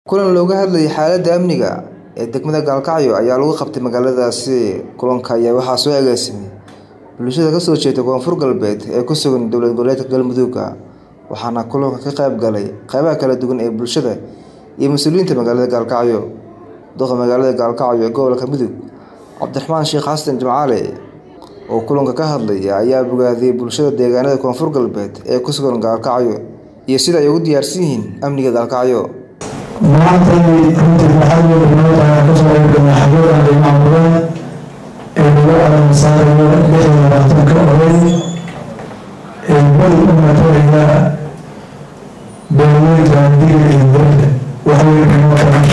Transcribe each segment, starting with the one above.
kulan looga hadlayay xaaladda amniga ee degmada Gaalkacyo ayaa lagu qabtay magaaladaasi. Kulanka ayaa waxaa soo agaasimay bulshada ka soo jeeda Koonfur Galbeed ee ku sugan dowlad goboleedka Galmudug, waxaana kulanka ka qayb galay qaybaha kala duwan ee bulshada iyo mas'uuliyiinta magaalada Gaalkacyo. Duqa magaalada Gaalkacyo ee gobolka Mudug, Cabdiraxmaan Sheekh Xasan Jimcaale, oo kulanka ka hadlay ayaa bogaadiyay bulshada deegaanada Koonfur Galbeed ee ku sugan Gaalkacyo iyo sida ay ugu diyaarsan yihiin amniga Gaalkacyo. maanta runtii waxaa loo dhigay ka soo qeybgalay xafladda ay maamuleen lagu aaminsanaayo 26 oday badi u matalaya beeraleyda diga iyo dowladda waxweyn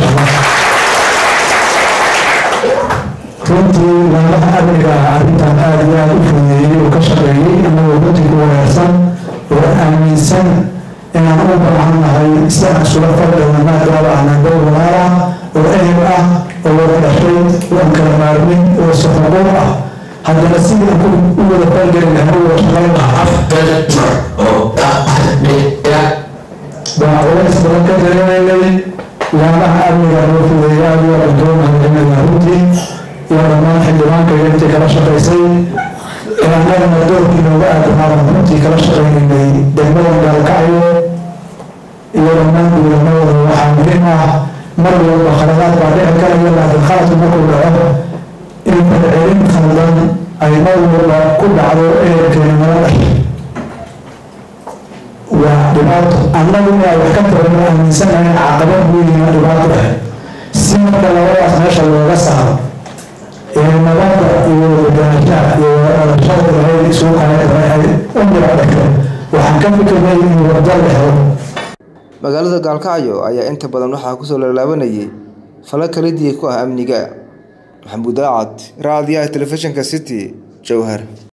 runtii laamaha amniga arrintan aad iyo aad u fududeeyey oo ka shaqeeyey anagoo runtii ku wanaagsan oo aaminsan inaan u baahannahay si aan isula fadhigno maadaama aanan dowr walaal ah oo ehel ah oo wada dhashay oo aan kala maarmin oo saxaboon ah haddana sidii aan u wada falgeli lahaa wada shaqayn baa culays badan ka dareemaynay. laamaha amniga loo fududeeyay aad iyo aad doonaya runtii iyo dhammaan xildhibaanka iyo intii kala shaqaysay annagana doorkii nooga aadamaada runtii kala shaqaynaynay degmada Gaalkacyo iyo dhammaan gudamadooda. waxaa muhiim ah mar walba khaladaad baa dhici karaya, laakiin khaladku markuu dhaco in falcelin khaldan ay mar walba ku dhacdo ehelkeena nala dhashay waa dhibaato. annagu inaa wax ka taban aaminsanahay caqabad weynina dhibaato ah. si marka labadaas meesha looga saaro nabadda iyo deganaanshaha iyo wadashada ilahay isugu kaleedahay u miracdhagta waxaan ka fikirnay in waddo la helo. Magaalada Gaalkacyo ayaa inta badan waxaa ku soo laalaabanayay falal kala duwan ku ah amniga. Maxamuud Aacad, raadiyaha telefishinka City, Jowhar.